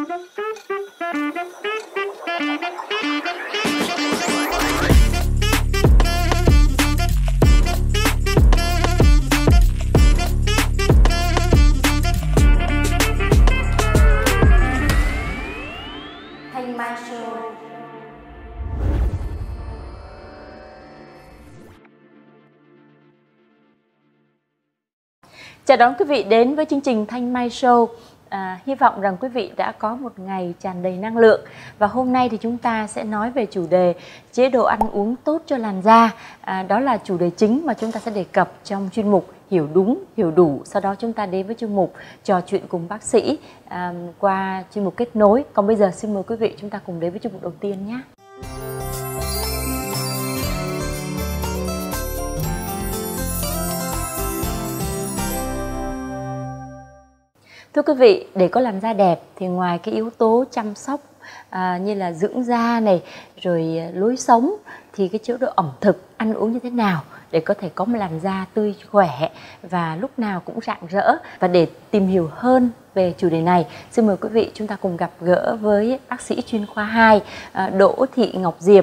Thanh Mai Show. Chào đón quý vị đến với chương trình Thanh Mai Show. Hy vọng rằng quý vị đã có một ngày tràn đầy năng lượng. Và hôm nay thì chúng ta sẽ nói về chủ đề chế độ ăn uống tốt cho làn da. Đó là chủ đề chính mà chúng ta sẽ đề cập trong chuyên mục Hiểu Đúng, Hiểu Đủ. Sau đó chúng ta đến với chuyên mục Trò Chuyện Cùng Bác Sĩ qua chuyên mục Kết Nối. Còn bây giờ xin mời quý vị chúng ta cùng đến với chuyên mục đầu tiên nhé. Thưa quý vị, để có làn da đẹp thì ngoài cái yếu tố chăm sóc như là dưỡng da này, rồi lối sống, thì cái chế độ ẩm thực, ăn uống như thế nào để có thể có một làn da tươi khỏe và lúc nào cũng rạng rỡ. Và để tìm hiểu hơn về chủ đề này, xin mời quý vị chúng ta cùng gặp gỡ với bác sĩ chuyên khoa 2 Đỗ Thị Ngọc Diệp.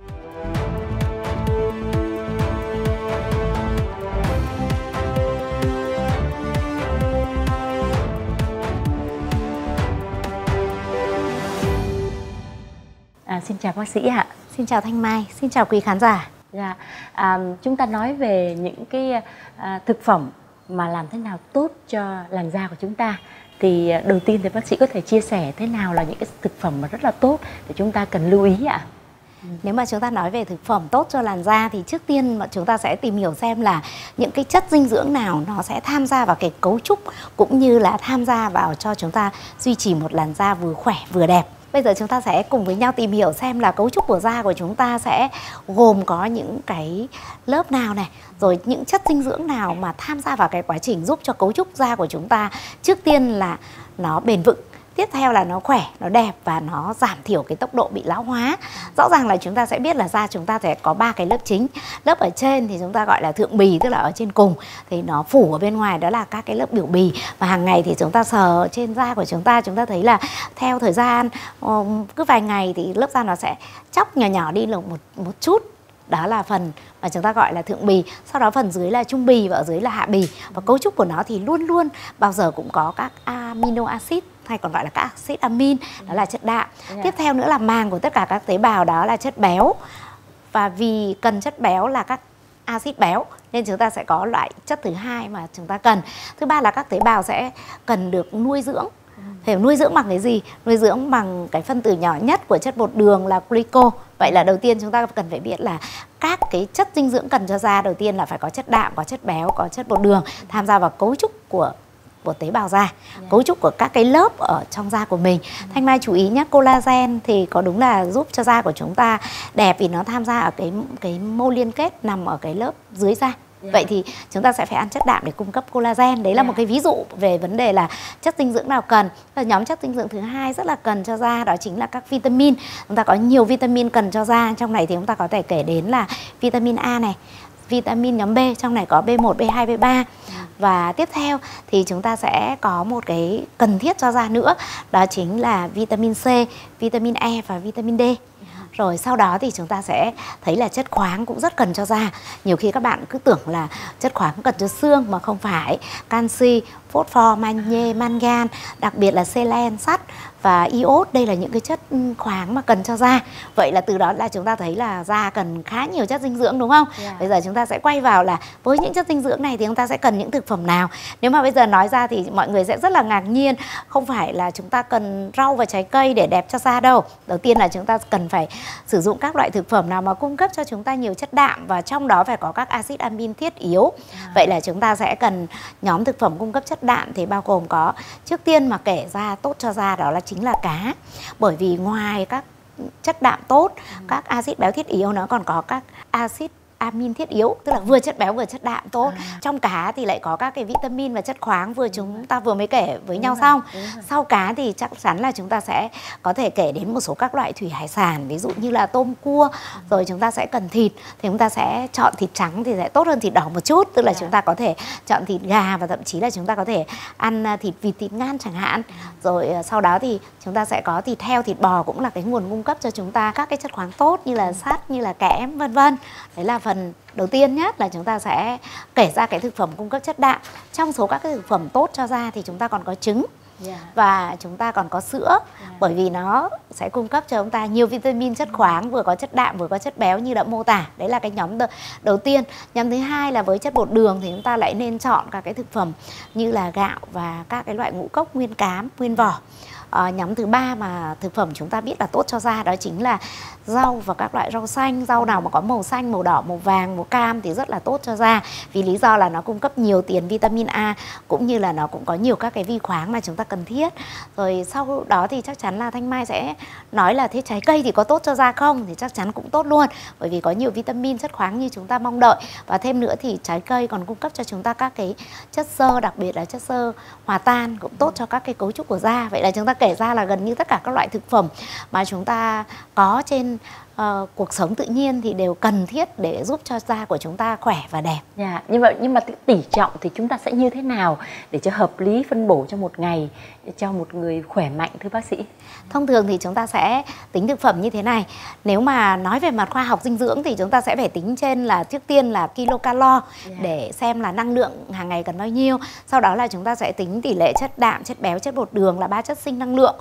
Xin chào bác sĩ ạ. Xin chào Thanh Mai, xin chào quý khán giả. Dạ, chúng ta nói về những cái thực phẩm mà làm thế nào tốt cho làn da của chúng ta. Thì đầu tiên thì bác sĩ có thể chia sẻ thế nào là những cái thực phẩm mà rất là tốt để chúng ta cần lưu ý ạ? Nếu mà chúng ta nói về thực phẩm tốt cho làn da thì trước tiên mà chúng ta sẽ tìm hiểu xem là những cái chất dinh dưỡng nào nó sẽ tham gia vào cái cấu trúc cũng như là tham gia vào cho chúng ta duy trì một làn da vừa khỏe vừa đẹp. Bây giờ chúng ta sẽ cùng với nhau tìm hiểu xem là cấu trúc của da của chúng ta sẽ gồm có những cái lớp nào này, rồi những chất dinh dưỡng nào mà tham gia vào cái quá trình giúp cho cấu trúc da của chúng ta trước tiên là nó bền vững, tiếp theo là nó khỏe, nó đẹp và nó giảm thiểu cái tốc độ bị lão hóa. Rõ ràng là chúng ta sẽ biết là da chúng ta sẽ có 3 cái lớp chính. Lớp ở trên thì chúng ta gọi là thượng bì, tức là ở trên cùng thì nó phủ ở bên ngoài, đó là các cái lớp biểu bì. Và hàng ngày thì chúng ta sờ trên da của chúng ta thấy là theo thời gian cứ vài ngày thì lớp da nó sẽ chóc nhỏ nhỏ đi một chút. Đó là phần mà chúng ta gọi là thượng bì. Sau đó phần dưới là trung bì và ở dưới là hạ bì. Và cấu trúc của nó thì luôn luôn bao giờ cũng có các amino acid, hay còn gọi là các axit amin, đó là chất đạm. Tiếp theo nữa là màng của tất cả các tế bào, đó là chất béo. Và vì cần chất béo là các axit béo nên chúng ta sẽ có loại chất thứ hai mà chúng ta cần. Thứ ba là các tế bào sẽ cần được nuôi dưỡng. Phải nuôi dưỡng bằng cái gì? Nuôi dưỡng bằng cái phân tử nhỏ nhất của chất bột đường là glyco. Vậy là đầu tiên chúng ta cần phải biết là các cái chất dinh dưỡng cần cho da đầu tiên là phải có chất đạm, có chất béo, có chất bột đường tham gia vào cấu trúc của tế bào da, cấu trúc của các cái lớp ở trong da của mình. Thanh Mai chú ý nhé, collagen thì có đúng là giúp cho da của chúng ta đẹp vì nó tham gia ở cái mô liên kết nằm ở cái lớp dưới da. Vậy thì chúng ta sẽ phải ăn chất đạm để cung cấp collagen. Đấy là một cái ví dụ về vấn đề là chất dinh dưỡng nào cần. Và nhóm chất dinh dưỡng thứ hai rất là cần cho da, đó chính là các vitamin. Chúng ta có nhiều vitamin cần cho da. Trong này thì chúng ta có thể kể đến là vitamin A này, vitamin nhóm B, trong này có B1, B2, B3. Và tiếp theo thì chúng ta sẽ có một cái cần thiết cho da nữa, đó chính là vitamin C, vitamin E và vitamin D. Rồi sau đó thì chúng ta sẽ thấy là chất khoáng cũng rất cần cho da. Nhiều khi các bạn cứ tưởng là chất khoáng cần cho xương mà không phải. Canxi, phosphor, magie, mangan, đặc biệt là selen, sắt và iốt, đây là những cái chất khoáng mà cần cho da. Vậy là từ đó là chúng ta thấy là da cần khá nhiều chất dinh dưỡng, đúng không? Bây giờ chúng ta sẽ quay vào là với những chất dinh dưỡng này thì chúng ta sẽ cần những thực phẩm nào. Nếu mà bây giờ nói ra thì mọi người sẽ rất là ngạc nhiên. Không phải là chúng ta cần rau và trái cây để đẹp cho da đâu. Đầu tiên là chúng ta cần phải sử dụng các loại thực phẩm nào mà cung cấp cho chúng ta nhiều chất đạm, và trong đó phải có các axit amin thiết yếu. Vậy là chúng ta sẽ cần nhóm thực phẩm cung cấp chất đạm thì bao gồm có, trước tiên mà kể ra tốt cho da đó là chính là cá. Bởi vì ngoài các chất đạm tốt, các axit béo thiết yếu nó còn có các axit amin thiết yếu, tức là vừa chất béo vừa chất đạm tốt. Trong cá thì lại có các cái vitamin và chất khoáng chúng ta vừa mới kể với nhau xong. Sau cá thì chắc chắn là chúng ta sẽ có thể kể đến một số các loại thủy hải sản, ví dụ như là tôm cua, rồi chúng ta sẽ cần thịt thì chúng ta sẽ chọn thịt trắng thì sẽ tốt hơn thịt đỏ một chút, tức là chúng ta có thể chọn thịt gà và thậm chí là chúng ta có thể ăn thịt vịt, thịt ngan chẳng hạn. Rồi sau đó thì chúng ta sẽ có thịt heo, thịt bò cũng là cái nguồn cung cấp cho chúng ta các cái chất khoáng tốt như là sắt, như là kẽm, vân vân. Đấy là phần đầu tiên nhất là chúng ta sẽ kể ra cái thực phẩm cung cấp chất đạm. Trong số các cái thực phẩm tốt cho da thì chúng ta còn có trứng và chúng ta còn có sữa, bởi vì nó sẽ cung cấp cho chúng ta nhiều vitamin, chất khoáng, vừa có chất đạm vừa có chất béo như đã mô tả. Đấy là cái nhóm đầu tiên. Nhóm thứ hai là với chất bột đường thì chúng ta lại nên chọn các cái thực phẩm như là gạo và các cái loại ngũ cốc nguyên cám, nguyên vỏ. Nhóm thứ ba mà thực phẩm chúng ta biết là tốt cho da đó chính là rau và các loại rau xanh. Rau nào mà có màu xanh, màu đỏ, màu vàng, màu cam thì rất là tốt cho da, vì lý do là nó cung cấp nhiều tiền vitamin A, cũng như là nó cũng có nhiều các cái vi khoáng mà chúng ta cần thiết. Rồi sau đó thì chắc chắn là Thanh Mai sẽ nói là thế trái cây thì có tốt cho da không? Thì chắc chắn cũng tốt luôn, bởi vì có nhiều vitamin, chất khoáng như chúng ta mong đợi. Và thêm nữa thì trái cây còn cung cấp cho chúng ta các cái chất xơ, đặc biệt là chất xơ hòa tan, cũng tốt cho các cái cấu trúc của da. Vậy là chúng ta kể ra là gần như tất cả các loại thực phẩm mà chúng ta có trên cuộc sống tự nhiên thì đều cần thiết để giúp cho da của chúng ta khỏe và đẹp. Nhưng mà tỷ trọng thì chúng ta sẽ như thế nào để cho hợp lý phân bổ cho một ngày cho một người khỏe mạnh, thưa bác sĩ? Thông thường thì chúng ta sẽ tính thực phẩm như thế này. Nếu mà nói về mặt khoa học dinh dưỡng thì chúng ta sẽ phải tính trên là trước tiên là kilocalo để xem là năng lượng hàng ngày cần bao nhiêu. Sau đó là chúng ta sẽ tính tỷ lệ chất đạm, chất béo, chất bột đường là 3 chất sinh năng lượng.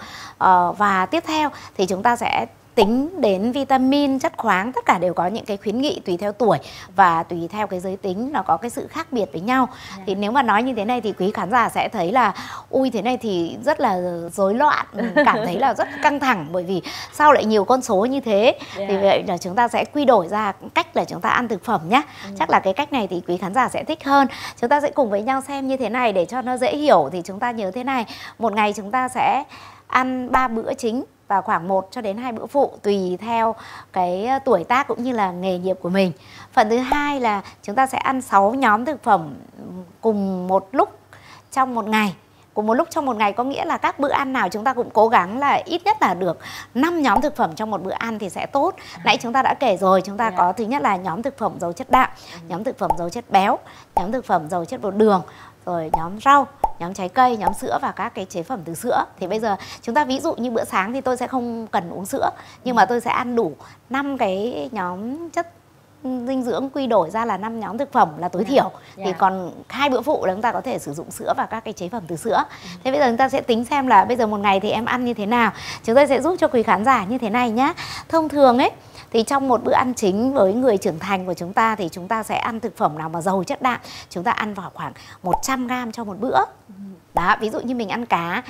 Và tiếp theo thì chúng ta sẽ tính đến vitamin, chất khoáng, tất cả đều có những cái khuyến nghị tùy theo tuổi và tùy theo cái giới tính, nó có cái sự khác biệt với nhau. Thì nếu mà nói như thế này thì quý khán giả sẽ thấy là ui thế này thì rất là rối loạn, cảm thấy là rất căng thẳng, bởi vì sao lại nhiều con số như thế. Thì vậy là chúng ta sẽ quy đổi ra cách là chúng ta ăn thực phẩm nhé. Chắc là cái cách này thì quý khán giả sẽ thích hơn. Chúng ta sẽ cùng với nhau xem như thế này để cho nó dễ hiểu. Thì chúng ta nhớ thế này, một ngày chúng ta sẽ ăn 3 bữa chính và khoảng 1 cho đến 2 bữa phụ tùy theo cái tuổi tác cũng như là nghề nghiệp của mình. Phần thứ hai là chúng ta sẽ ăn 6 nhóm thực phẩm cùng một lúc trong một ngày. Cùng một lúc trong một ngày có nghĩa là các bữa ăn nào chúng ta cũng cố gắng là ít nhất là được 5 nhóm thực phẩm trong một bữa ăn thì sẽ tốt. Nãy chúng ta đã kể rồi, chúng ta có thứ nhất là nhóm thực phẩm giàu chất đạm, nhóm thực phẩm giàu chất béo, nhóm thực phẩm giàu chất bột đường, rồi nhóm rau, nhóm trái cây, nhóm sữa và các cái chế phẩm từ sữa. Thì bây giờ chúng ta ví dụ như bữa sáng thì tôi sẽ không cần uống sữa, nhưng mà tôi sẽ ăn đủ 5 cái nhóm chất dinh dưỡng quy đổi ra là 5 nhóm thực phẩm là tối thiểu. Thì còn 2 bữa phụ là chúng ta có thể sử dụng sữa và các cái chế phẩm từ sữa. Thế bây giờ chúng ta sẽ tính xem là bây giờ một ngày thì em ăn như thế nào. Chúng tôi sẽ giúp cho quý khán giả như thế này nhá. Thông thường ấy thì trong một bữa ăn chính với người trưởng thành của chúng ta thì chúng ta sẽ ăn thực phẩm nào mà giàu chất đạm, chúng ta ăn vào khoảng 100 g cho một bữa. Đó, ví dụ như mình ăn cá,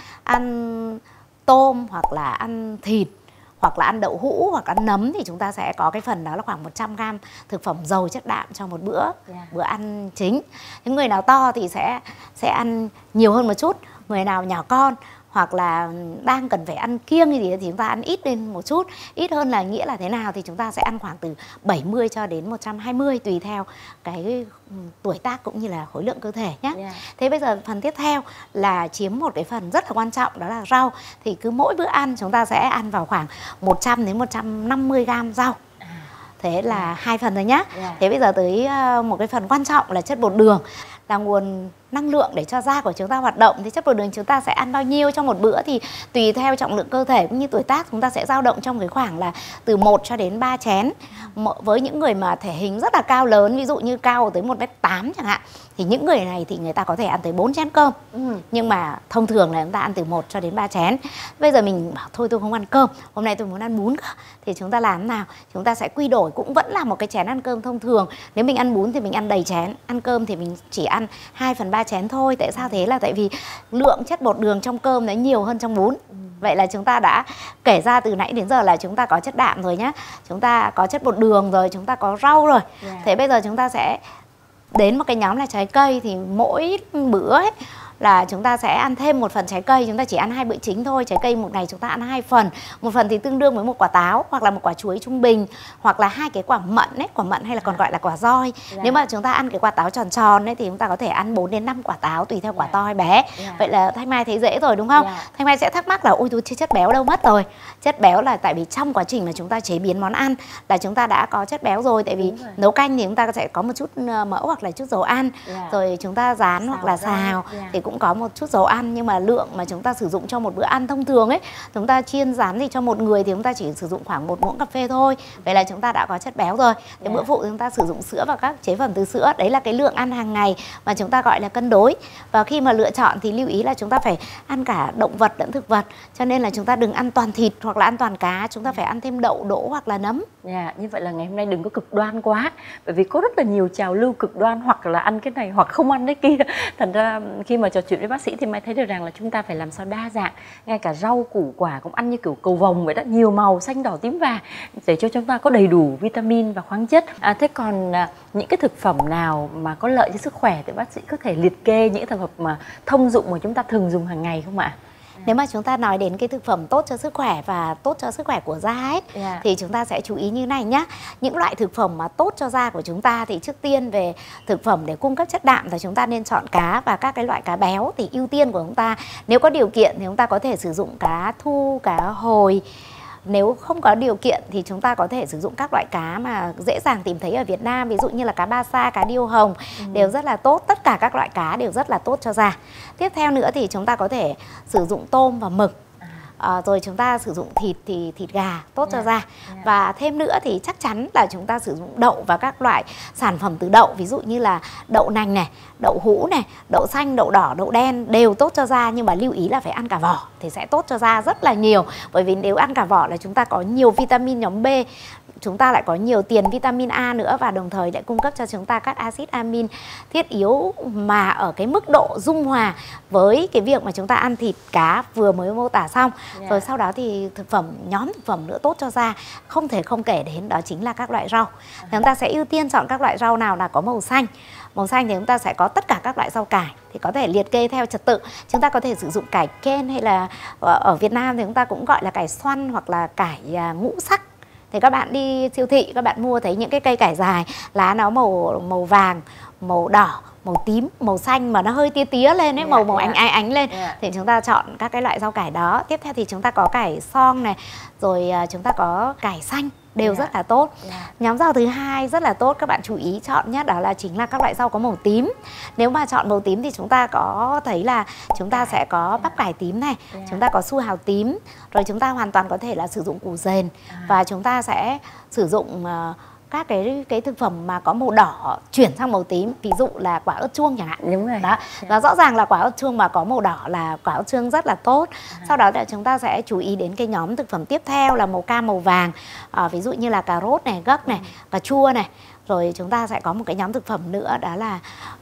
ăn tôm hoặc là ăn thịt, hoặc là ăn đậu hũ hoặc ăn nấm thì chúng ta sẽ có cái phần đó là khoảng 100 g thực phẩm giàu chất đạm cho một bữa ăn chính. Những người nào to thì sẽ ăn nhiều hơn một chút, người nào nhỏ con hoặc là đang cần phải ăn kiêng thì chúng ta ăn ít lên một chút. Ít hơn là nghĩa là thế nào thì chúng ta sẽ ăn khoảng từ 70 cho đến 120 tùy theo cái tuổi tác cũng như là khối lượng cơ thể nhé. Thế bây giờ phần tiếp theo là chiếm một cái phần rất là quan trọng, đó là rau. Thì cứ mỗi bữa ăn chúng ta sẽ ăn vào khoảng 100 đến 150 g rau. Thế là 2 phần rồi nhá. Thế bây giờ tới một cái phần quan trọng là chất bột đường, là nguồn năng lượng để cho da của chúng ta hoạt động. Thì chất bột đường chúng ta sẽ ăn bao nhiêu trong một bữa thì tùy theo trọng lượng cơ thể cũng như tuổi tác, chúng ta sẽ dao động trong cái khoảng là từ 1 cho đến 3 chén. Với những người mà thể hình rất là cao lớn, ví dụ như cao tới 1m8 chẳng hạn, thì những người này thì người ta có thể ăn tới 4 chén cơm. Nhưng mà thông thường là chúng ta ăn từ 1 cho đến 3 chén. Bây giờ mình bảo thôi tôi không ăn cơm, hôm nay tôi muốn ăn bún. Thì chúng ta làm thế nào? Chúng ta sẽ quy đổi cũng vẫn là một cái chén ăn cơm thông thường. Nếu mình ăn bún thì mình ăn đầy chén, ăn cơm thì mình chỉ ăn 2/3 chén thôi. Tại sao thế? Là tại vì lượng chất bột đường trong cơm nó nhiều hơn trong bún. Vậy là chúng ta đã kể ra từ nãy đến giờ là chúng ta có chất đạm rồi nhá, chúng ta có chất bột đường rồi, chúng ta có rau rồi. Thế bây giờ chúng ta sẽ đến một cái nhóm là trái cây. Thì mỗi bữa ấy, là chúng ta sẽ ăn thêm một phần trái cây. Chúng ta chỉ ăn 2 bữa chính thôi. Trái cây một ngày chúng ta ăn 2 phần. Một phần thì tương đương với một quả táo, hoặc là một quả chuối trung bình, hoặc là 2 cái quả mận ấy, quả mận hay là còn gọi là quả roi. Nếu mà chúng ta ăn cái quả táo tròn tròn ấy thì chúng ta có thể ăn 4 đến 5 quả táo tùy theo quả to hay bé. Vậy là Thanh Mai thấy dễ rồi đúng không? Thanh Mai sẽ thắc mắc là ôi tôi chất béo đâu mất rồi. Chất béo là tại vì trong quá trình mà chúng ta chế biến món ăn là chúng ta đã có chất béo rồi. Tại vì nấu canh thì chúng ta sẽ có một chút mỡ hoặc là chút dầu ăn. Rồi chúng ta rán hoặc là xào thì cũng có một chút dầu ăn. Nhưng mà lượng mà chúng ta sử dụng cho một bữa ăn thông thường ấy, chúng ta chiên rán thì cho một người thì chúng ta chỉ sử dụng khoảng 1 muỗng cà phê thôi. Vậy là chúng ta đã có chất béo rồi. Thì bữa phụ chúng ta sử dụng sữa và các chế phẩm từ sữa. Đấy là cái lượng ăn hàng ngày mà chúng ta gọi là cân đối. Và khi mà lựa chọn thì lưu ý là chúng ta phải ăn cả động vật lẫn thực vật. Cho nên là chúng ta đừng ăn toàn thịt hoặc là ăn toàn cá. Chúng ta phải ăn thêm đậu, đỗ hoặc là nấm. Như vậy là ngày hôm nay đừng có cực đoan quá. Bởi vì có rất là nhiều trào lưu cực đoan, hoặc là ăn cái này hoặc không ăn cái kia. Thành ra khi mà trò chuyện với bác sĩ thì Mai thấy được rằng là chúng ta phải làm sao đa dạng. Ngay cả rau củ quả cũng ăn như kiểu cầu vồng vậy đó, nhiều màu xanh đỏ tím vàng, để cho chúng ta có đầy đủ vitamin và khoáng chất. Thế còn những cái thực phẩm nào mà có lợi cho sức khỏe thì bác sĩ có thể liệt kê những thực phẩm mà thông dụng mà chúng ta thường dùng hàng ngày không ạ? Nếu mà chúng ta nói đến cái thực phẩm tốt cho sức khỏe và tốt cho sức khỏe của da ấy, thì chúng ta sẽ chú ý như này nhé. Những loại thực phẩm mà tốt cho da của chúng ta thì trước tiên về thực phẩm để cung cấp chất đạm thì chúng ta nên chọn cá và các cái loại cá béo. Thì ưu tiên của chúng ta, nếu có điều kiện thì chúng ta có thể sử dụng cá thu, cá hồi. Nếu không có điều kiện thì chúng ta có thể sử dụng các loại cá mà dễ dàng tìm thấy ở Việt Nam. Ví dụ như là cá ba sa, cá điêu hồng đều rất là tốt. Tất cả các loại cá đều rất là tốt cho da. Tiếp theo nữa thì chúng ta có thể sử dụng tôm và mực. Rồi chúng ta sử dụng thịt thì thịt gà tốt cho da. Và thêm nữa thì chắc chắn là chúng ta sử dụng đậu và các loại sản phẩm từ đậu. Ví dụ như là đậu nành này, đậu hũ này, đậu xanh, đậu đỏ, đậu đen đều tốt cho da. Nhưng mà lưu ý là phải ăn cả vỏ thì sẽ tốt cho da rất là nhiều. Bởi vì nếu ăn cả vỏ là chúng ta có nhiều vitamin nhóm B, chúng ta lại có nhiều tiền vitamin A nữa, và đồng thời lại cung cấp cho chúng ta các axit amin thiết yếu mà ở cái mức độ dung hòa với cái việc mà chúng ta ăn thịt cá vừa mới mô tả xong. Rồi sau đó thì nhóm thực phẩm nữa tốt cho da không thể không kể đến, đó chính là các loại rau. Chúng ta sẽ ưu tiên chọn các loại rau nào là có màu xanh. Màu xanh thì chúng ta sẽ có tất cả các loại rau cải, thì có thể liệt kê theo trật tự. Chúng ta có thể sử dụng cải ken, hay là ở Việt Nam thì chúng ta cũng gọi là cải xoăn hoặc là cải ngũ sắc. Thì các bạn đi siêu thị, các bạn mua thấy những cái cây cải dài, lá nó màu vàng, màu đỏ, màu tím, màu xanh mà nó hơi tía tía lên ấy, màu ánh lên. Thì chúng ta chọn các cái loại rau cải đó. Tiếp theo thì chúng ta có cải xong này, rồi chúng ta có cải xanh đều rất là tốt. Nhóm rau thứ hai rất là tốt, các bạn chú ý chọn nhất đó là chính là các loại rau có màu tím. Nếu mà chọn màu tím thì chúng ta có thấy là chúng ta sẽ có bắp cải tím này, chúng ta có su hào tím, rồi chúng ta hoàn toàn có thể là sử dụng củ dền, và chúng ta sẽ sử dụng các cái thực phẩm mà có màu đỏ chuyển sang màu tím, ví dụ là quả ớt chuông chẳng hạn. Đúng rồi. Đó. Và rõ ràng là quả ớt chuông mà có màu đỏ là quả ớt chuông rất là tốt. Sau đó là chúng ta sẽ chú ý đến cái nhóm thực phẩm tiếp theo là màu cam, màu vàng. Ví dụ như là cà rốt này, gấc này, cà chua này. Rồi chúng ta sẽ có một cái nhóm thực phẩm nữa, đó là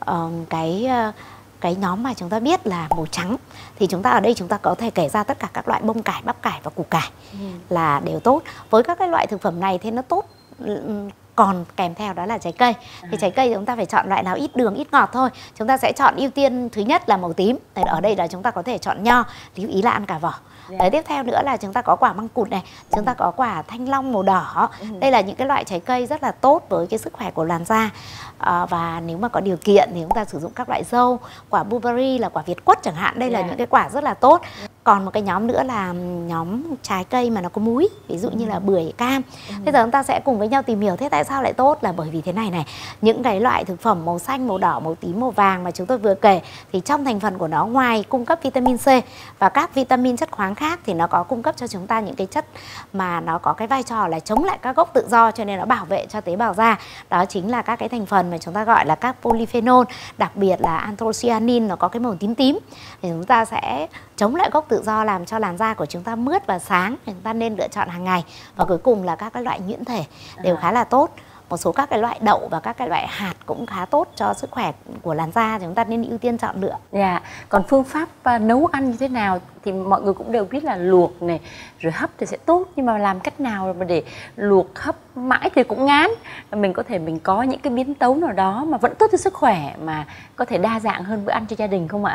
cái nhóm mà chúng ta biết là màu trắng. Thì chúng ta ở đây chúng ta có thể kể ra tất cả các loại bông cải, bắp cải và củ cải là đều tốt. Với các cái loại thực phẩm này thì nó tốt. Còn kèm theo đó là trái cây. Thì trái cây chúng ta phải chọn loại nào ít đường, ít ngọt thôi. Chúng ta sẽ chọn ưu tiên thứ nhất là màu tím. Ở đây là chúng ta có thể chọn nho, lưu ý là ăn cả vỏ. Đấy, tiếp theo nữa là chúng ta có quả măng cụt này, chúng ta có quả thanh long màu đỏ. Đây là những cái loại trái cây rất là tốt với cái sức khỏe của làn da. Và nếu mà có điều kiện thì chúng ta sử dụng các loại dâu, quả blueberry là quả việt quất chẳng hạn. Đây là những cái quả rất là tốt. Còn một cái nhóm nữa là nhóm trái cây mà nó có múi, ví dụ như là bưởi, cam. Bây giờ chúng ta sẽ cùng với nhau tìm hiểu thế tại sao lại tốt, là bởi vì thế này này. Những cái loại thực phẩm màu xanh, màu đỏ, màu tím, màu vàng mà chúng tôi vừa kể thì trong thành phần của nó ngoài cung cấp vitamin C và các vitamin chất khoáng khác thì nó có cung cấp cho chúng ta những cái chất mà nó có cái vai trò là chống lại các gốc tự do, cho nên nó bảo vệ cho tế bào da. Đó chính là các cái thành phần mà chúng ta gọi là các polyphenol, đặc biệt là anthocyanin, nó có cái màu tím tím. Thì chúng ta sẽ chống lại gốc tự do, làm cho làn da của chúng ta mướt và sáng. Chúng ta nên lựa chọn hàng ngày. Và cuối cùng là các cái loại nhuyễn thể đều khá là tốt. Một số các cái loại đậu và các cái loại hạt cũng khá tốt cho sức khỏe của làn da, chúng ta nên ưu tiên chọn lựa. Còn phương pháp nấu ăn như thế nào thì mọi người cũng đều biết là luộc này rồi hấp thì sẽ tốt, nhưng mà làm cách nào mà để luộc hấp mãi thì cũng ngán. Mình có những cái biến tấu nào đó mà vẫn tốt cho sức khỏe mà có thể đa dạng hơn bữa ăn cho gia đình không ạ?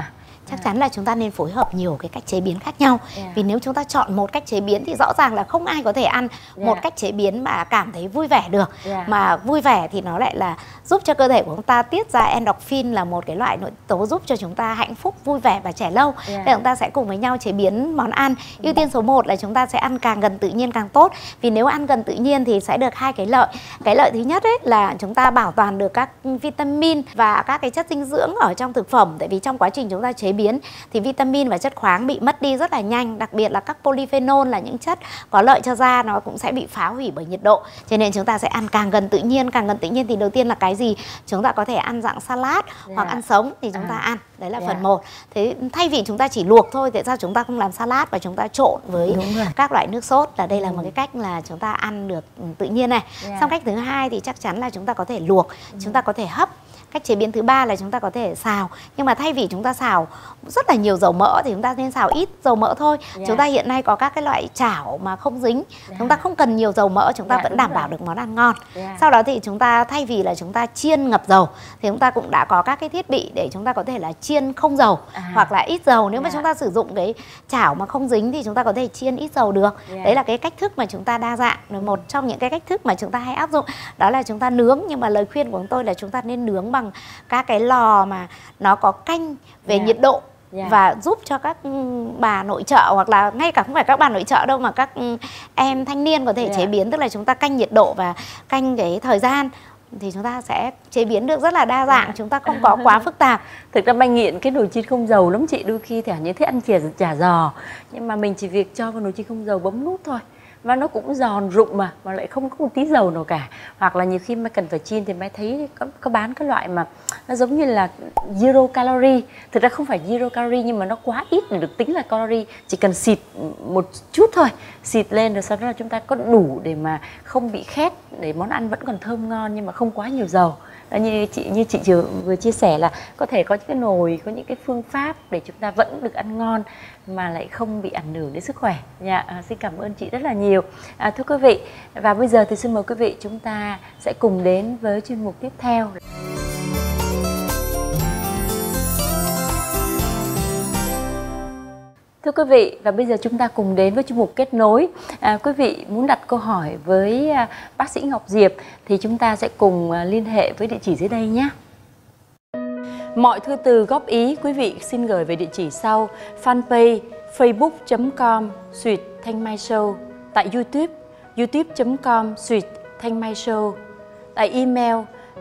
chắc chắn là chúng ta nên phối hợp nhiều cái cách chế biến khác nhau. Vì nếu chúng ta chọn một cách chế biến thì rõ ràng là không ai có thể ăn một cách chế biến mà cảm thấy vui vẻ được. Mà vui vẻ thì nó lại là giúp cho cơ thể của chúng ta tiết ra endorphin, là một cái loại nội tố giúp cho chúng ta hạnh phúc, vui vẻ và trẻ lâu. Nên chúng ta sẽ cùng với nhau chế biến món ăn. Ưu tiên số 1 là chúng ta sẽ ăn càng gần tự nhiên càng tốt. Vì nếu ăn gần tự nhiên thì sẽ được hai cái lợi. Cái lợi thứ nhất ấy là chúng ta bảo toàn được các vitamin và các cái chất dinh dưỡng ở trong thực phẩm. Tại vì trong quá trình chúng ta chế biến thì vitamin và chất khoáng bị mất đi rất là nhanh. Đặc biệt là các polyphenol là những chất có lợi cho da, nó cũng sẽ bị phá hủy bởi nhiệt độ. Cho nên chúng ta sẽ ăn càng gần tự nhiên. Càng gần tự nhiên thì đầu tiên là cái gì? Chúng ta có thể ăn dạng salad hoặc ăn sống thì chúng ta ăn. Đấy là phần 1. Thế thay vì chúng ta chỉ luộc thôi, tại sao chúng ta không làm salad và chúng ta trộn với các loại nước sốt? Là đây là một cái cách là chúng ta ăn được tự nhiên này. Xong cách thứ hai thì chắc chắn là chúng ta có thể luộc, chúng ta có thể hấp. Cách chế biến thứ ba là chúng ta có thể xào. Nhưng mà thay vì chúng ta xào rất là nhiều dầu mỡ thì chúng ta nên xào ít dầu mỡ thôi. Chúng ta hiện nay có các cái loại chảo mà không dính. Chúng ta không cần nhiều dầu mỡ, chúng ta vẫn đảm bảo được món ăn ngon. Sau đó thì chúng ta thay vì là chúng ta chiên ngập dầu thì chúng ta cũng đã có các cái thiết bị để chúng ta có thể là chiên không dầu hoặc là ít dầu. Nếu mà chúng ta sử dụng cái chảo mà không dính thì chúng ta có thể chiên ít dầu được. Đấy là cái cách thức mà chúng ta đa dạng. Một trong những cái cách thức mà chúng ta hay áp dụng đó là chúng ta nướng. Nhưng mà lời khuyên của tôi là chúng ta nên nướng bằng các cái lò mà nó có canh về nhiệt độ và giúp cho các bà nội trợ, hoặc là ngay cả không phải các bà nội trợ đâu mà các em thanh niên có thể chế biến. Tức là chúng ta canh nhiệt độ và canh cái thời gian thì chúng ta sẽ chế biến được rất là đa dạng, chúng ta không có quá phức tạp. Thực ra Mai nghiện cái nồi chiên không dầu lắm chị, đôi khi thì như thích ăn chả giò, nhưng mà mình chỉ việc cho vào nồi chiên không dầu bấm nút thôi và nó cũng giòn rụng mà lại không có một tí dầu nào cả. Hoặc là nhiều khi Mai cần phải chiên thì Mai thấy có bán cái loại mà nó giống như là zero calorie. Thực ra không phải zero calorie nhưng mà nó quá ít để được tính là calorie. Chỉ cần xịt một chút thôi, xịt lên rồi sau đó là chúng ta có đủ để mà không bị khét, để món ăn vẫn còn thơm ngon nhưng mà không quá nhiều dầu. Như chị vừa chia sẻ là có thể có những cái nồi, có những cái phương pháp để chúng ta vẫn được ăn ngon mà lại không bị ảnh hưởng đến sức khỏe. Xin cảm ơn chị rất là nhiều. Thưa quý vị, và bây giờ thì xin mời quý vị chúng ta sẽ cùng đến với chuyên mục tiếp theo. Thưa quý vị, và bây giờ chúng ta cùng đến với chuyên mục kết nối. Quý vị muốn đặt câu hỏi với bác sĩ Ngọc Diệp thì chúng ta sẽ cùng liên hệ với địa chỉ dưới đây nhé. Mọi thư từ góp ý quý vị xin gửi về địa chỉ sau: fanpage facebook.com/Thanh Mai Show, tại YouTube youtube.com/Thanh Mai Show, tại email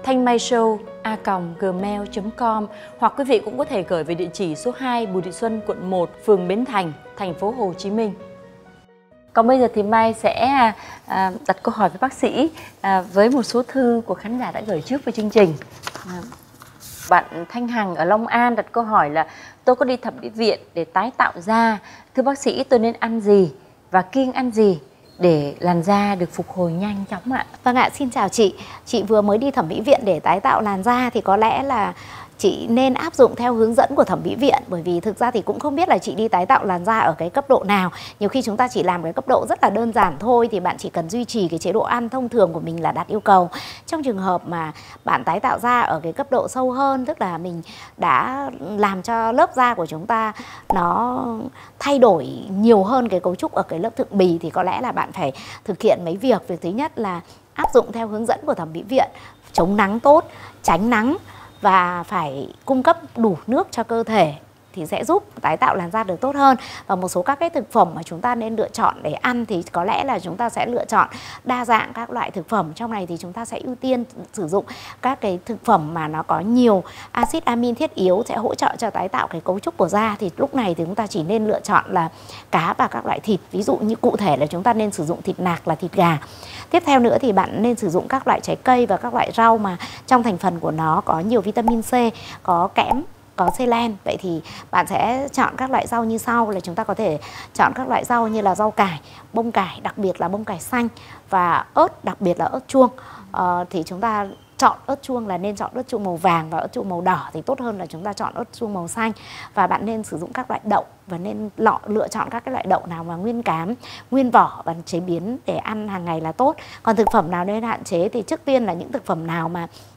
thanhmaishow@gmail.com, hoặc quý vị cũng có thể gửi về địa chỉ số 2 Bùi Thị Xuân, quận 1, phường Bến Thành, thành phố Hồ Chí Minh. Còn bây giờ thì Mai sẽ đặt câu hỏi với bác sĩ với một số thư của khán giả đã gửi trước vào chương trình. Bạn Thanh Hằng ở Long An đặt câu hỏi là: tôi có đi thẩm mỹ viện để tái tạo da, thưa bác sĩ tôi nên ăn gì và kiêng ăn gì để làn da được phục hồi nhanh chóng ạ? Vâng ạ, xin chào chị. Chị vừa mới đi thẩm mỹ viện để tái tạo làn da thì có lẽ là chị nên áp dụng theo hướng dẫn của thẩm mỹ viện. Bởi vì thực ra thì cũng không biết là chị đi tái tạo làn da ở cái cấp độ nào. Nhiều khi chúng ta chỉ làm cái cấp độ rất là đơn giản thôi thì bạn chỉ cần duy trì cái chế độ ăn thông thường của mình là đạt yêu cầu. Trong trường hợp mà bạn tái tạo da ở cái cấp độ sâu hơn, tức là mình đã làm cho lớp da của chúng ta nó thay đổi nhiều hơn cái cấu trúc ở cái lớp thượng bì, thì có lẽ là bạn phải thực hiện mấy việc. Việc thứ nhất là áp dụng theo hướng dẫn của thẩm mỹ viện, chống nắng tốt, tránh nắng và phải cung cấp đủ nước cho cơ thể thì sẽ giúp tái tạo làn da được tốt hơn. Và một số các cái thực phẩm mà chúng ta nên lựa chọn để ăn thì có lẽ là chúng ta sẽ lựa chọn đa dạng các loại thực phẩm. Trong này thì chúng ta sẽ ưu tiên sử dụng các cái thực phẩm mà nó có nhiều axit amin thiết yếu sẽ hỗ trợ cho tái tạo cái cấu trúc của da. Thì lúc này thì chúng ta chỉ nên lựa chọn là cá và các loại thịt. Ví dụ như cụ thể là chúng ta nên sử dụng thịt nạc là thịt gà. Tiếp theo nữa thì bạn nên sử dụng các loại trái cây và các loại rau mà trong thành phần của nó có nhiều vitamin C, có kẽm, có selen. Vậy thì bạn sẽ chọn các loại rau như sau, là chúng ta có thể chọn các loại rau như là rau cải, bông cải, đặc biệt là bông cải xanh, và ớt, đặc biệt là ớt chuông. Thì chúng ta chọn ớt chuông là nên chọn ớt chuông màu vàng, và ớt chuông màu đỏ thì tốt hơn là chúng ta chọn ớt chuông màu xanh. Và bạn nên sử dụng các loại đậu và nên lựa chọn các cái loại đậu nào mà nguyên cám, nguyên vỏ và chế biến để ăn hàng ngày là tốt. Còn thực phẩm nào nên hạn chế thì trước tiên là những thực phẩm nào mà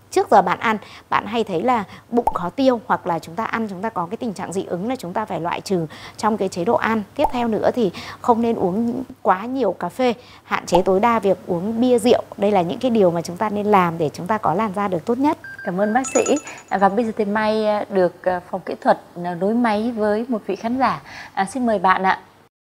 trước giờ bạn ăn, bạn hay thấy là bụng khó tiêu hoặc là chúng ta ăn chúng ta có cái tình trạng dị ứng là chúng ta phải loại trừ trong cái chế độ ăn. Tiếp theo nữa thì không nên uống quá nhiều cà phê, hạn chế tối đa việc uống bia rượu. Đây là những cái điều mà chúng ta nên làm để chúng ta có làn da được tốt nhất. Cảm ơn bác sĩ. Và bây giờ thì Mai được phòng kỹ thuật nối máy với một vị khán giả. Xin mời bạn ạ.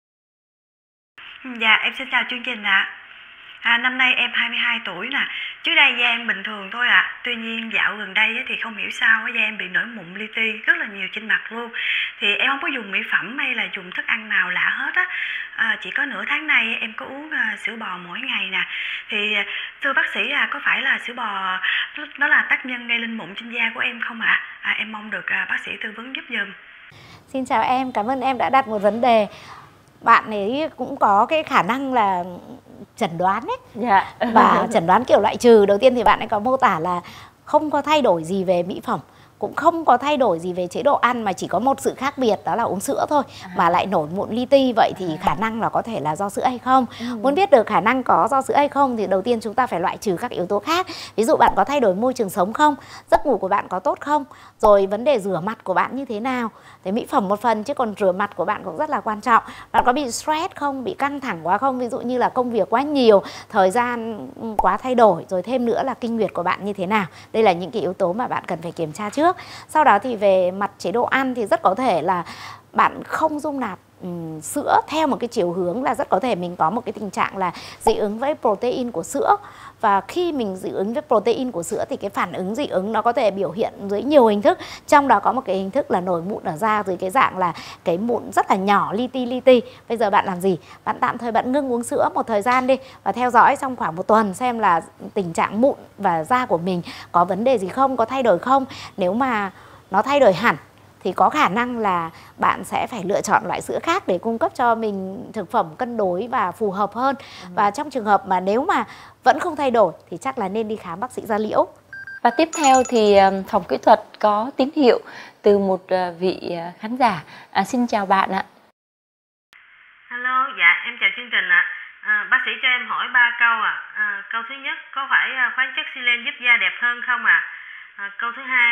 Dạ, em xin chào chương trình ạ. Năm nay em 22 tuổi nè. Trước đây da em bình thường thôi ạ. Tuy nhiên dạo gần đây thì không hiểu sao da em bị nổi mụn li ti rất là nhiều trên mặt luôn. Thì em không có dùng mỹ phẩm hay là dùng thức ăn nào lạ hết á. Chỉ có nửa tháng nay em có uống sữa bò mỗi ngày nè. Thì thưa bác sĩ có phải là sữa bò nó là tác nhân gây lên mụn trên da của em không ạ? Em mong được bác sĩ tư vấn giúp giùm. Xin chào em, cảm ơn em đã đặt một vấn đề. Bạn ấy cũng có cái khả năng là chẩn đoán ấy. Dạ. Và chẩn đoán kiểu loại trừ. Đầu tiên thì bạn ấy có mô tả là không có thay đổi gì về mỹ phẩm, cũng không có thay đổi gì về chế độ ăn, mà chỉ có một sự khác biệt đó là uống sữa thôi mà lại nổi mụn li ti. Vậy thì khả năng là có thể là do sữa hay không. Muốn biết được khả năng có do sữa hay không thì đầu tiên chúng ta phải loại trừ các yếu tố khác. Ví dụ bạn có thay đổi môi trường sống không, giấc ngủ của bạn có tốt không, rồi vấn đề rửa mặt của bạn như thế nào. Thì mỹ phẩm một phần chứ còn rửa mặt của bạn cũng rất là quan trọng. Bạn có bị stress không, bị căng thẳng quá không, ví dụ như là công việc quá nhiều, thời gian quá thay đổi, rồi thêm nữa là kinh nguyệt của bạn như thế nào. Đây là những cái yếu tố mà bạn cần phải kiểm tra trước. Sau đó thì về mặt chế độ ăn thì rất có thể là bạn không dung nạp sữa theo một cái chiều hướng là rất có thể mình có một cái tình trạng là dị ứng với protein của sữa. Và khi mình dị ứng với protein của sữa thì cái phản ứng dị ứng nó có thể biểu hiện dưới nhiều hình thức. Trong đó có một cái hình thức là nổi mụn ở da dưới cái dạng là cái mụn rất là nhỏ, li ti. Bây giờ bạn làm gì? Bạn tạm thời bạn ngưng uống sữa một thời gian đi và theo dõi trong khoảng một tuần xem là tình trạng mụn và da của mình có vấn đề gì không, có thay đổi không. Nếu mà nó thay đổi hẳn thì có khả năng là bạn sẽ phải lựa chọn loại sữa khác để cung cấp cho mình thực phẩm cân đối và phù hợp hơn. Và trong trường hợp mà nếu mà vẫn không thay đổi thì chắc là nên đi khám bác sĩ da liễu. Và tiếp theo thì phòng kỹ thuật có tín hiệu từ một vị khán giả. Xin chào bạn ạ. Hello, dạ em chào chương trình ạ. Bác sĩ cho em hỏi 3 câu ạ. Câu thứ nhất, có phải khoáng chất silen giúp da đẹp hơn không ạ? Câu thứ hai,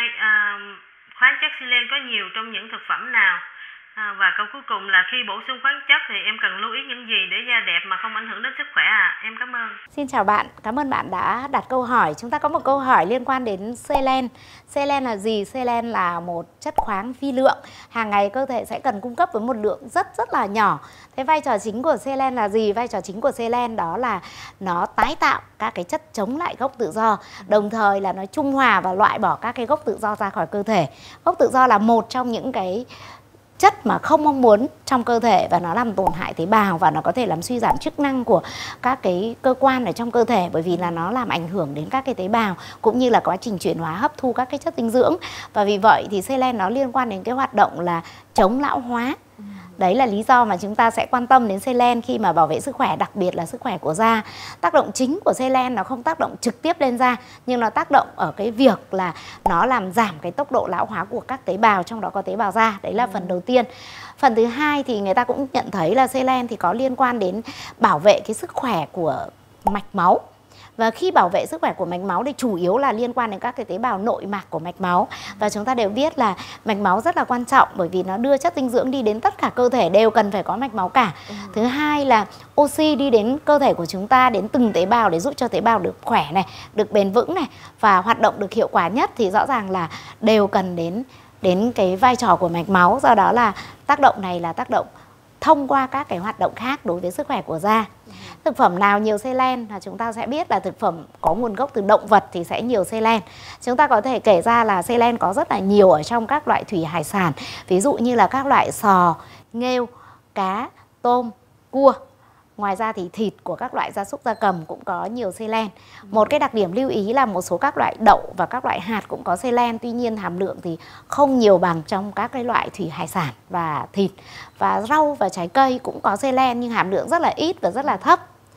khoáng chất silen có nhiều trong những thực phẩm nào? Và câu cuối cùng là khi bổ sung khoáng chất thì em cần lưu ý những gì để da đẹp mà không ảnh hưởng đến sức khỏe ạ? Em cảm ơn. Xin chào bạn, cảm ơn bạn đã đặt câu hỏi. Chúng ta có một câu hỏi liên quan đến selen. Selen là gì? Selen là một chất khoáng vi lượng. Hàng ngày cơ thể sẽ cần cung cấp với một lượng rất là nhỏ. Thế vai trò chính của selen là gì? Vai trò chính của selen đó là nó tái tạo các cái chất chống lại gốc tự do, đồng thời là nó trung hòa và loại bỏ các cái gốc tự do ra khỏi cơ thể. Gốc tự do là một trong những cái chất mà không mong muốn trong cơ thể và nó làm tổn hại tế bào và nó có thể làm suy giảm chức năng của các cái cơ quan ở trong cơ thể, bởi vì là nó làm ảnh hưởng đến các cái tế bào cũng như là quá trình chuyển hóa hấp thu các cái chất dinh dưỡng. Và vì vậy thì selen nó liên quan đến cái hoạt động là chống lão hóa. Đấy là lý do mà chúng ta sẽ quan tâm đến selen khi mà bảo vệ sức khỏe, đặc biệt là sức khỏe của da. Tác động chính của selen nó không tác động trực tiếp lên da, nhưng nó tác động ở cái việc là nó làm giảm cái tốc độ lão hóa của các tế bào, trong đó có tế bào da. Đấy là phần đầu tiên. Phần thứ hai thì người ta cũng nhận thấy là selen thì có liên quan đến bảo vệ cái sức khỏe của mạch máu. Và khi bảo vệ sức khỏe của mạch máu thì chủ yếu là liên quan đến các cái tế bào nội mạc của mạch máu. Và chúng ta đều biết là mạch máu rất là quan trọng bởi vì nó đưa chất dinh dưỡng đi đến tất cả cơ thể, đều cần phải có mạch máu cả. Thứ hai là oxy đi đến cơ thể của chúng ta, đến từng tế bào để giúp cho tế bào được khỏe này, được bền vững này và hoạt động được hiệu quả nhất, thì rõ ràng là đều cần đến cái vai trò của mạch máu. Do đó là tác động này là tác động thông qua các cái hoạt động khác đối với sức khỏe của da. Thực phẩm nào nhiều selen là chúng ta sẽ biết là thực phẩm có nguồn gốc từ động vật thì sẽ nhiều selen. Chúng ta có thể kể ra là selen có rất là nhiều ở trong các loại thủy hải sản, ví dụ như là các loại sò, nghêu, cá, tôm, cua. Ngoài ra thì thịt của các loại gia súc gia cầm cũng có nhiều selen. Một cái đặc điểm lưu ý là một số các loại đậu và các loại hạt cũng có selen, tuy nhiên hàm lượng thì không nhiều bằng trong các cái loại thủy hải sản và thịt. Và rau và trái cây cũng có selen nhưng hàm lượng rất là ít và rất là thấp.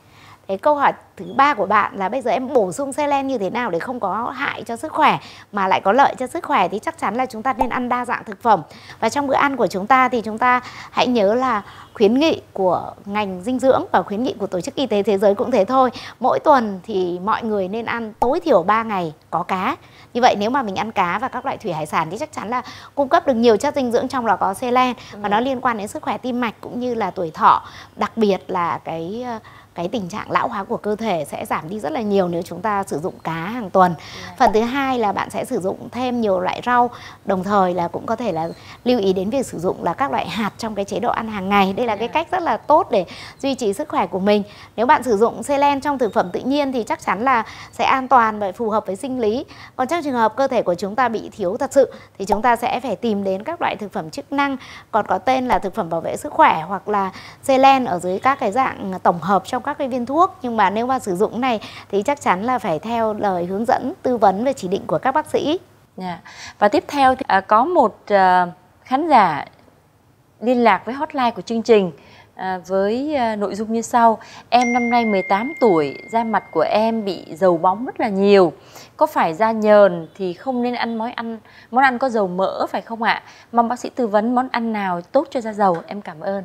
Cái câu hỏi thứ ba của bạn là bây giờ em bổ sung selen như thế nào để không có hại cho sức khỏe mà lại có lợi cho sức khỏe, thì chắc chắn là chúng ta nên ăn đa dạng thực phẩm. Và trong bữa ăn của chúng ta thì chúng ta hãy nhớ là khuyến nghị của ngành dinh dưỡng và khuyến nghị của Tổ chức Y tế Thế giới cũng thế thôi. Mỗi tuần thì mọi người nên ăn tối thiểu 3 ngày có cá. Như vậy nếu mà mình ăn cá và các loại thủy hải sản thì chắc chắn là cung cấp được nhiều chất dinh dưỡng, trong đó có selen, và nó liên quan đến sức khỏe tim mạch cũng như là tuổi thọ. Đặc biệt là cái tình trạng lão hóa của cơ thể sẽ giảm đi rất là nhiều nếu chúng ta sử dụng cá hàng tuần. Phần thứ hai là bạn sẽ sử dụng thêm nhiều loại rau, đồng thời là cũng có thể là lưu ý đến việc sử dụng là các loại hạt trong cái chế độ ăn hàng ngày. Đây là cái cách rất là tốt để duy trì sức khỏe của mình. Nếu bạn sử dụng selen trong thực phẩm tự nhiên thì chắc chắn là sẽ an toàn và phù hợp với sinh lý. Còn trong trường hợp cơ thể của chúng ta bị thiếu thật sự thì chúng ta sẽ phải tìm đến các loại thực phẩm chức năng, còn có tên là thực phẩm bảo vệ sức khỏe, hoặc là selen ở dưới các cái dạng tổng hợp trong các cái viên thuốc. Nhưng mà nếu mà sử dụng này thì chắc chắn là phải theo lời hướng dẫn, tư vấn và chỉ định của các bác sĩ. Và tiếp theo thì có một khán giả liên lạc với hotline của chương trình với nội dung như sau: em năm nay 18 tuổi, da mặt của em bị dầu bóng rất là nhiều. Có phải da nhờn thì không nên ăn món ăn có dầu mỡ phải không ạ? Mong bác sĩ tư vấn món ăn nào tốt cho da dầu, em cảm ơn.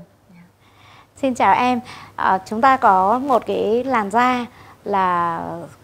Xin chào em. Chúng ta có một cái làn da là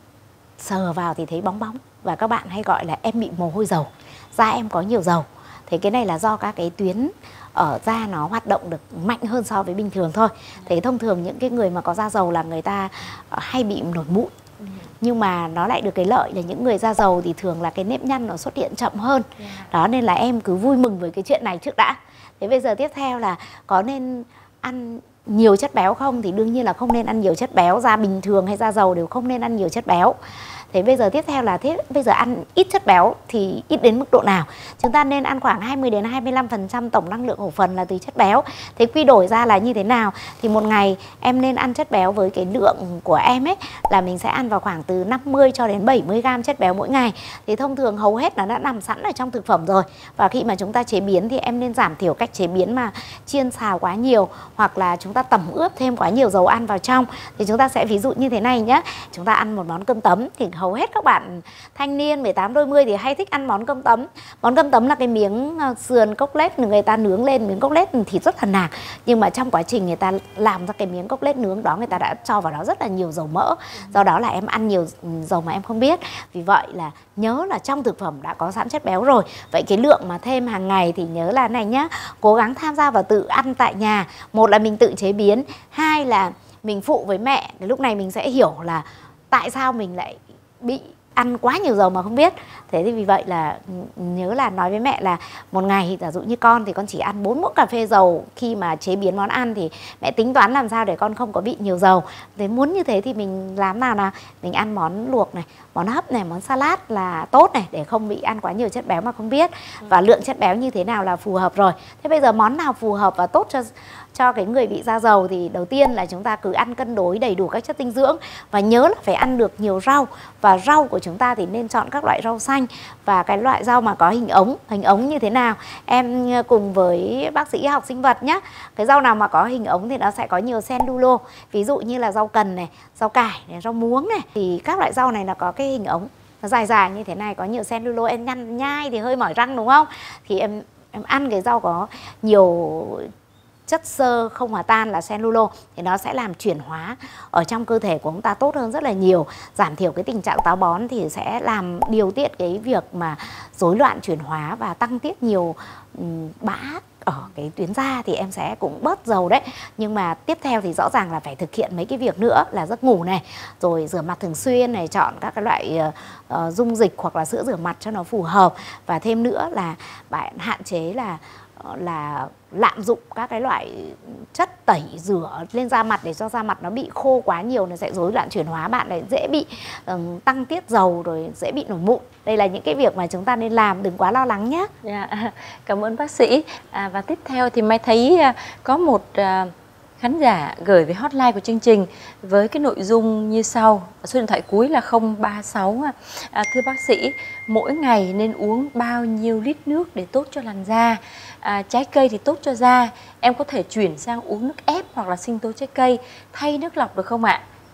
sờ vào thì thấy bóng bóng, và các bạn hay gọi là em bị mồ hôi dầu, da em có nhiều dầu. Thế cái này là do các cái tuyến ở da nó hoạt động được mạnh hơn so với bình thường thôi. Thế thông thường những cái người mà có da dầu là người ta hay bị nổi mụn. Nhưng mà nó lại được cái lợi là những người da dầu thì thường là cái nếp nhăn nó xuất hiện chậm hơn. Đó, nên là em cứ vui mừng với cái chuyện này trước đã. Thế bây giờ tiếp theo là có nên ăn nhiều chất béo không? Thì đương nhiên là không nên ăn nhiều chất béo. Da bình thường hay da dầu đều không nên ăn nhiều chất béo. Thế bây giờ tiếp theo là bây giờ ăn ít chất béo thì ít đến mức độ nào? Chúng ta nên ăn khoảng 20 đến 25% tổng năng lượng khẩu phần là từ chất béo. Thế quy đổi ra là như thế nào? Thì một ngày em nên ăn chất béo với cái lượng của em ấy là mình sẽ ăn vào khoảng từ 50 cho đến 70 gram chất béo mỗi ngày. Thì thông thường hầu hết nó đã nằm sẵn ở trong thực phẩm rồi. Và khi mà chúng ta chế biến thì em nên giảm thiểu cách chế biến mà chiên xào quá nhiều, hoặc là chúng ta tẩm ướp thêm quá nhiều dầu ăn vào trong. Thì chúng ta sẽ ví dụ như thế này nhé. Chúng ta ăn một món cơm tấm thì hầu hết các bạn thanh niên 18 đôi mươi thì hay thích ăn món cơm tấm. Món cơm tấm là cái miếng sườn cốt lết người ta nướng lên, miếng cốt lết thịt rất là nạc, nhưng mà trong quá trình người ta làm ra cái miếng cốt lết nướng đó, người ta đã cho vào đó rất là nhiều dầu mỡ. Do đó là em ăn nhiều dầu mà em không biết. Vì vậy là nhớ là trong thực phẩm đã có sẵn chất béo rồi. Vậy cái lượng mà thêm hàng ngày thì nhớ là này nhá, cố gắng tham gia vào tự ăn tại nhà. Một là mình tự chế biến, hai là mình phụ với mẹ. Lúc này mình sẽ hiểu là tại sao mình lại bị ăn quá nhiều dầu mà không biết. Thế thì vì vậy là nhớ là nói với mẹ là một ngày, giả dụ như con thì con chỉ ăn 4 muỗng cà phê dầu. Khi mà chế biến món ăn thì mẹ tính toán làm sao để con không có bị nhiều dầu. Thế muốn như thế thì mình làm nào mình ăn món luộc này, món hấp này, món salad là tốt này, để không bị ăn quá nhiều chất béo mà không biết. Và lượng chất béo như thế nào là phù hợp rồi. Thế bây giờ món nào phù hợp và tốt cho cái người bị da dầu thì đầu tiên là chúng ta cứ ăn cân đối đầy đủ các chất dinh dưỡng, và nhớ là phải ăn được nhiều rau. Và rau của chúng ta thì nên chọn các loại rau xanh và cái loại rau mà có hình ống. Hình ống như thế nào? Em cùng với bác sĩ học sinh vật nhé. Cái rau nào mà có hình ống thì nó sẽ có nhiều cellulose. Ví dụ như là rau cần này, rau cải này, rau muống này. Thì các loại rau này nó có cái hình ống nó dài dài như thế này, có nhiều cellulose, em nhai thì hơi mỏi răng đúng không? Thì em ăn cái rau có nhiều chất xơ không hòa tan là cellulose thì nó sẽ làm chuyển hóa ở trong cơ thể của chúng ta tốt hơn rất là nhiều, giảm thiểu cái tình trạng táo bón, thì sẽ làm điều tiết cái việc mà rối loạn chuyển hóa và tăng tiết nhiều bã ở cái tuyến da, thì em sẽ cũng bớt dầu đấy. Nhưng mà tiếp theo thì rõ ràng là phải thực hiện mấy cái việc nữa là giấc ngủ này, rồi rửa mặt thường xuyên này, chọn các cái loại dung dịch hoặc là sữa rửa mặt cho nó phù hợp. Và thêm nữa là bạn hạn chế là lạm dụng các cái loại chất tẩy rửa lên da mặt để cho da mặt nó bị khô quá nhiều, nó sẽ rối loạn chuyển hóa, bạn lại dễ bị tăng tiết dầu, rồi dễ bị nổi mụn. Đây là những cái việc mà chúng ta nên làm, đừng quá lo lắng nhé. Cảm ơn bác sĩ. Và tiếp theo thì Mai thấy có một khán giả gửi về hotline của chương trình với cái nội dung như sau. Số điện thoại cuối là 036. Thưa bác sĩ, mỗi ngày nên uống bao nhiêu lít nước để tốt cho làn da? Trái cây thì tốt cho da, em có thể chuyển sang uống nước ép hoặc là sinh tố trái cây thay nước lọc được không ạ?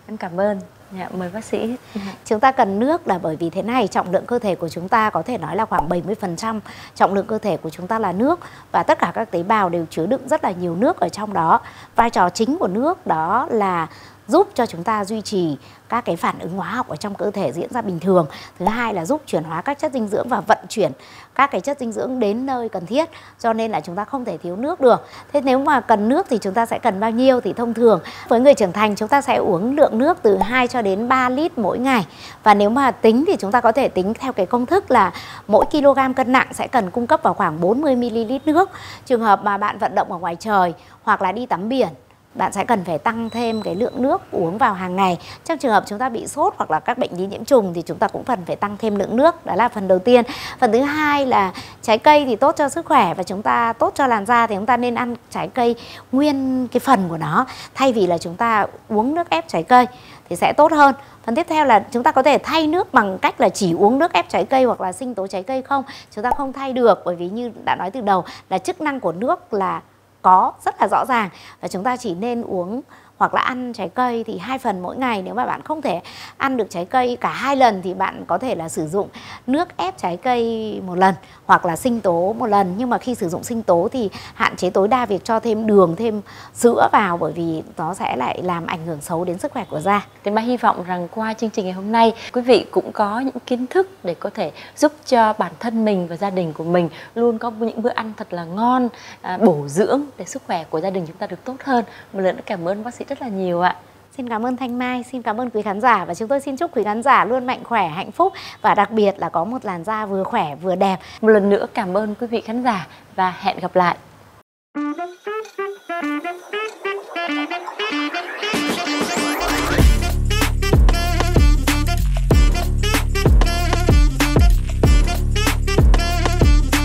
Em cảm ơn. Dạ, mời bác sĩ. Chúng ta cần nước là bởi vì thế này, trọng lượng cơ thể của chúng ta có thể nói là khoảng 70% trọng lượng cơ thể của chúng ta là nước, và tất cả các tế bào đều chứa đựng rất là nhiều nước ở trong đó. Vai trò chính của nước đó là giúp cho chúng ta duy trì các cái phản ứng hóa học ở trong cơ thể diễn ra bình thường. Thứ hai là giúp chuyển hóa các chất dinh dưỡng và vận chuyển các cái chất dinh dưỡng đến nơi cần thiết. Cho nên là chúng ta không thể thiếu nước được. Thế nếu mà cần nước thì chúng ta sẽ cần bao nhiêu? Thì thông thường với người trưởng thành chúng ta sẽ uống lượng nước từ 2 cho đến 3 lít mỗi ngày. Và nếu mà tính thì chúng ta có thể tính theo cái công thức là mỗi kg cân nặng sẽ cần cung cấp vào khoảng 40 ml nước. Trường hợp mà bạn vận động ở ngoài trời hoặc là đi tắm biển, bạn sẽ cần phải tăng thêm cái lượng nước uống vào hàng ngày. Trong trường hợp chúng ta bị sốt hoặc là các bệnh lý nhiễm trùng thì chúng ta cũng cần phải tăng thêm lượng nước. Đó là phần đầu tiên. Phần thứ hai là trái cây thì tốt cho sức khỏe và chúng ta tốt cho làn da, thì chúng ta nên ăn trái cây nguyên cái phần của nó, thay vì là chúng ta uống nước ép trái cây thì sẽ tốt hơn. Phần tiếp theo là chúng ta có thể thay nước bằng cách là chỉ uống nước ép trái cây hoặc là sinh tố trái cây không? Chúng ta không thay được, bởi vì như đã nói từ đầu là chức năng của nước là có rất là rõ ràng, và chúng ta chỉ nên uống hoặc là ăn trái cây thì 2 phần mỗi ngày. Nếu mà bạn không thể ăn được trái cây cả 2 lần thì bạn có thể là sử dụng nước ép trái cây 1 lần hoặc là sinh tố 1 lần. Nhưng mà khi sử dụng sinh tố thì hạn chế tối đa việc cho thêm đường, thêm sữa vào, bởi vì nó sẽ lại làm ảnh hưởng xấu đến sức khỏe của da. Thì Mai hy vọng rằng qua chương trình ngày hôm nay, quý vị cũng có những kiến thức để có thể giúp cho bản thân mình và gia đình của mình luôn có những bữa ăn thật là ngon, bổ dưỡng để sức khỏe của gia đình chúng ta được tốt hơn. Một lần nữa cảm ơn bác sĩ rất là nhiều ạ. Xin cảm ơn Thanh Mai, xin cảm ơn quý khán giả, và chúng tôi xin chúc quý khán giả luôn mạnh khỏe, hạnh phúc và đặc biệt là có một làn da vừa khỏe vừa đẹp. Một lần nữa cảm ơn quý vị khán giả và hẹn gặp lại.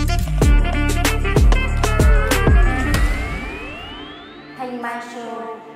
Thanh Mai Show.